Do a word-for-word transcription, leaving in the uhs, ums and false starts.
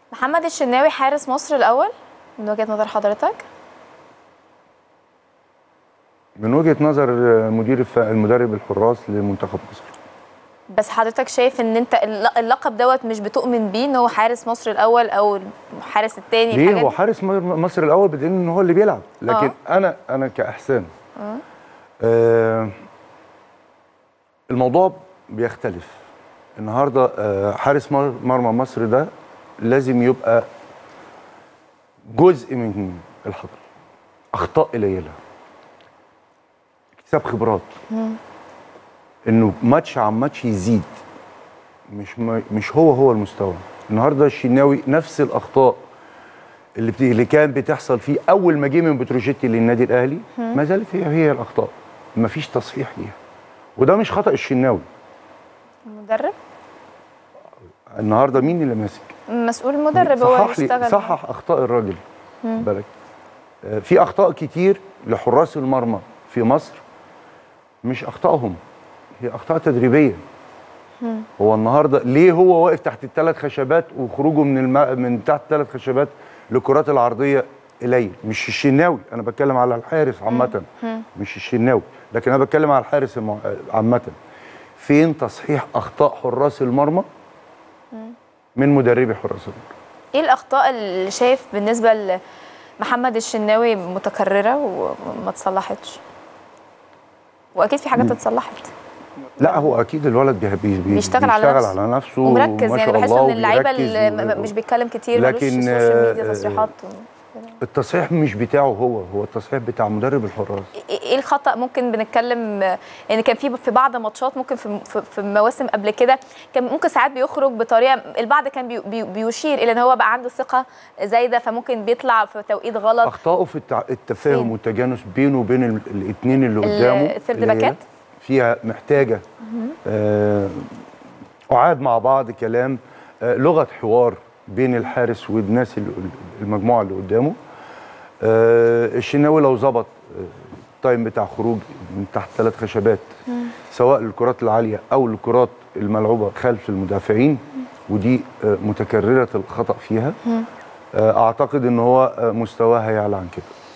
محمد الشناوي حارس مصر الأول من وجهة نظر حضرتك؟ من وجهة نظر مدير المدرب الحراس لمنتخب مصر. بس حضرتك شايف ان انت اللقب دوت مش بتؤمن بيه ان هو حارس مصر الأول أو الحارس الثاني؟ ليه؟ هو حارس مصر الأول بدليل ان هو اللي بيلعب، لكن أوه. انا انا كإحسان أوه. آه الموضوع بيختلف. النهارده آه حارس مرمى مصر ده لازم يبقى جزء من الخطأ، اخطاء قليله، اكتساب خبرات، مم. انه ماتش عن ماتش يزيد، مش مش هو هو المستوى. النهارده الشناوي نفس الاخطاء اللي بت... اللي كان بتحصل فيه اول ما جه من بتروجيتي للنادي الاهلي، ما زالت هي هي الاخطاء، ما فيش تصحيح ليها، وده مش خطأ الشناوي. المدرب النهارده مين اللي ماسك؟ مسؤول المدرب هو اللي يشتغل. صحح اخطاء الراجل. بالك في اخطاء كتير لحراس المرمى في مصر مش اخطائهم، هي اخطاء تدريبيه. مم. هو النهارده ليه هو واقف تحت الثلاث خشبات وخروجه من الم... من تحت الثلاث خشبات للكرات العرضيه قليل؟ مش الشناوي، انا بتكلم على الحارس عامه، مش الشناوي، لكن انا بتكلم على الحارس الم... عامه. فين تصحيح اخطاء حراس المرمى من مدربي حراس المرمى؟ ايه الاخطاء اللي شايف بالنسبه لمحمد الشناوي متكرره وما اتصلحتش؟ واكيد في حاجات اتصلحت. لا هو اكيد الولد بي بي بيشتغل على نفسه, على نفسه ومركز، يعني بحس ان اللعيبه اللي مش بيتكلم كتير، لكن السوشيال ميديا تصريحات. التصحيح مش بتاعه هو هو التصحيح بتاع مدرب الحراس. ايه الخطا؟ ممكن بنتكلم يعني كان في في بعض ماتشات، ممكن في في مواسم قبل كده كان ممكن ساعات بيخرج بطريقه، البعض كان بي بي بيشير الى ان هو بقى عنده ثقه زايده، فممكن بيطلع في توقيت غلط. اخطائه في التفاهم والتجانس بينه وبين الاثنين اللي قدامه، الثيرد باكات فيها محتاجه آه اعاد مع بعض كلام، آه لغه حوار بين الحارس والناس المجموعه اللي قدامه. آه الشناوي لو ظبط التايم بتاع خروج من تحت ثلاث خشبات، مم. سواء للكرات العاليه او الكرات الملعوبه خلف المدافعين، مم. ودي آه متكرره الخطا فيها، مم. آه اعتقد ان هو آه مستواه هيعلى عن كده.